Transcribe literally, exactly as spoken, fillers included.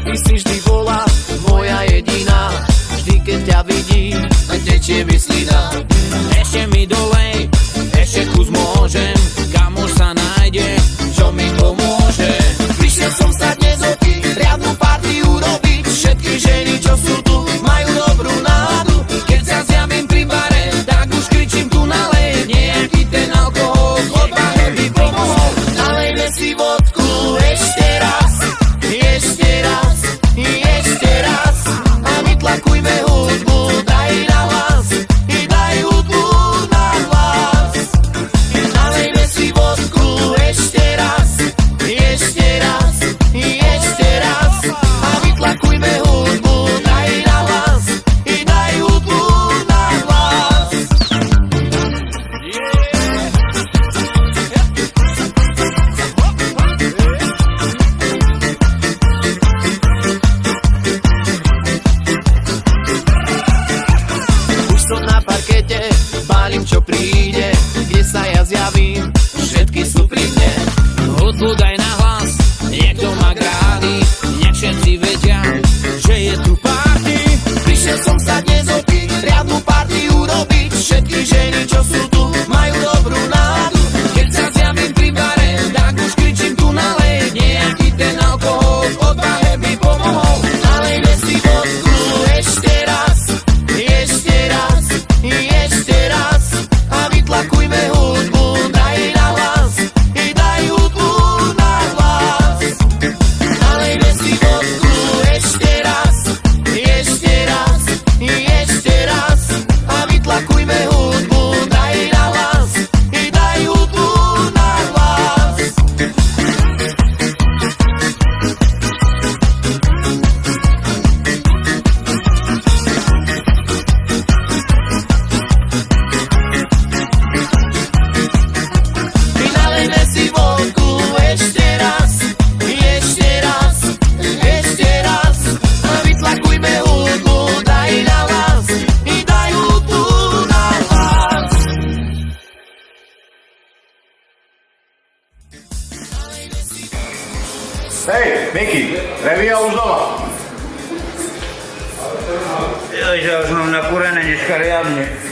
Ty si vždy bola moja jediná, vždy keď ťa vidím, tečie mi slina. Ešte mi dolej, ešte kus môžem, kamoš sa nájde, čo mi pomôže. Prišiel som sa dnes opiť, riadnu partiu robiť. Všetky ženy, čo sú tu, majú dobrú náladu. Keď sa zjavím pri bare, tak už kričím tu nalej. Nejaký ten alkohol, odvahe mi pomohol. Nalejme si vodku ešte raz, ešte raz, ešte raz. A vytlakujme hudbu, daj na hlas, i daj hudbu na hlas. Nalejme si vodku ešte raz, ešte raz, ešte raz. A vytlakujme hudbu, daj na hlas, i daj hudbu na hlas. Už som na parkete, balím čo príde, kde sa ja zjavím, všetky sú pri mne. Hudbu daj na hlas, niekto má grády, nech všetci vedia, že je tu party. Prišiel som sa dnes opiť, riadnu partiu robiť. Všetky ženy, čo sú tu, majú dobrú náladu. Keď sa zjavím pri bare, tak už kričím tu nalej. Nejaký ten alkohol, odvahe mi pomohol. Nalejme si vodku ešte raz, ešte raz, ešte raz. A vytlakujme hudbu, daj na hlas, i daj hudbu na hlas. Nalejme si vodku ešte raz, ešte raz, ešte raz. A vytlakujme hudbu, daj na hlas, i daj hudbu na hlas. My nalejme si vodku ešte raz, ešte raz, ešte raz. A vytlakujme hudbu, daj na hlas, i daj hudbu na hlas. Hej, Miky, Revia už doma. Joj, že už mám nakúrené dneska riadne.